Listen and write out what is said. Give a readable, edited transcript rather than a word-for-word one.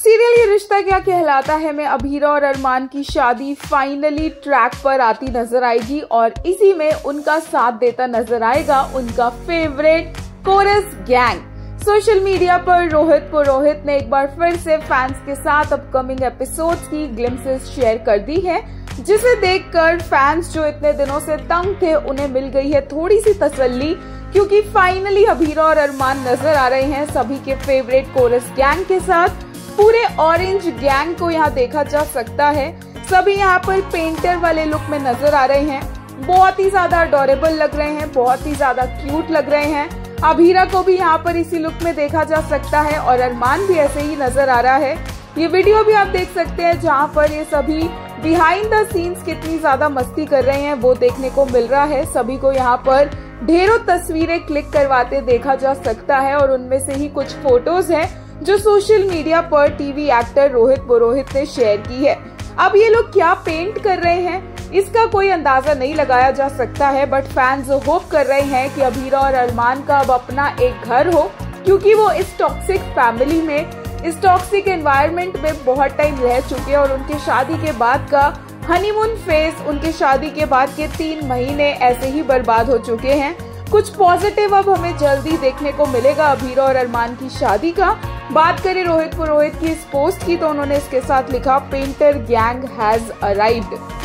Serial ये रिश्ता क्या कहलाता है में अभीरा और अरमान की शादी फाइनली ट्रैक पर आती नजर आएगी और इसी में उनका साथ देता नजर आएगा उनका favourite chorus gang. Social media पर रोहित पुरोहित ने एक बार फिर से फैंस के साथ अपकमिंग एपिसोड्स की ग्लिम्सेस शेयर कर दी है, जिसे देखकर फैंस जो इतने दिनों से तंग थे उन्हें मिल गई है थोड़ी सी तसल्ली, क्योंकि फाइनली अभीरा और अरमान नजर आ रहे हैं सभी के फेवरेट कोरस गैंग के साथ। पूरे ऑरेंज गैंग को यहाँ देखा जा सकता है। सभी यहाँ पर पेंटर वाले लुक में नजर आ रहे हैं, बहुत ही ज्यादा अडोरेबल लग रहे हैं, बहुत ही ज्यादा क्यूट लग रहे हैं। अभीरा को भी यहाँ पर इसी लुक में देखा जा सकता है और अरमान भी ऐसे ही नजर आ रहा है। ये वीडियो भी आप देख सकते हैं जहाँ पर ये सभी बिहाइंड द सीन्स कितनी ज्यादा मस्ती कर रहे हैं वो देखने को मिल रहा है। सभी को यहाँ पर ढेरों तस्वीरें क्लिक करवाते देखा जा सकता है और उनमें से ही कुछ फोटोज हैं जो सोशल मीडिया पर टीवी एक्टर रोहित पुरोहित ने शेयर की है। अब ये लोग क्या पेंट कर रहे हैं इसका कोई अंदाजा नहीं लगाया जा सकता है, बट फैंस होप कर रहे हैं कि अभीरा और अरमान का अब अपना एक घर हो, क्योंकि वो इस टॉक्सिक फैमिली में, इस टॉक्सिक एनवायरनमेंट में बहुत टाइम रह चुके हैं और उनके शादी के बाद का हनीमून फेज, उनके शादी के बाद के 3 महीने ऐसे ही बर्बाद हो चुके हैं। कुछ पॉजिटिव अब हमें जल्दी देखने को मिलेगा अभीरा और अरमान की शादी का। बात करें रोहित पुरोहित की इस पोस्ट की तो उन्होंने इसके साथ लिखा, पेंटर गैंग हैज अराइव्ड।